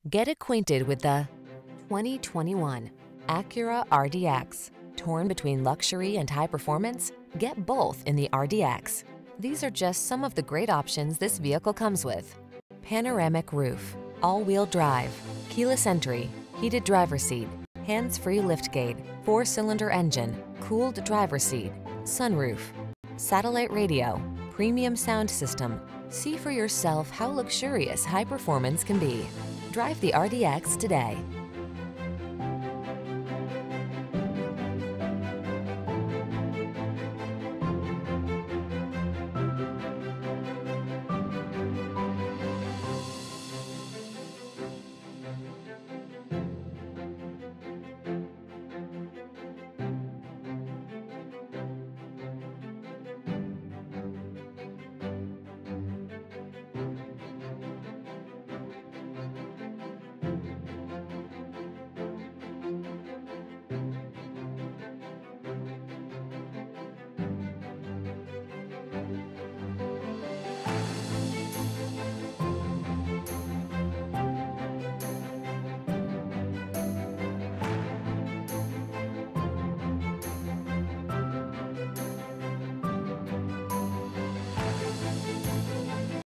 Get acquainted with the 2021 Acura RDX. Torn between luxury and high performance? Get both in the RDX. These are just some of the great options this vehicle comes with: panoramic roof, all-wheel drive, keyless entry, heated driver's seat, hands-free liftgate, 4-cylinder engine, cooled driver's seat, sunroof, satellite radio, premium sound system. See for yourself how luxurious high performance can be. Drive the RDX today.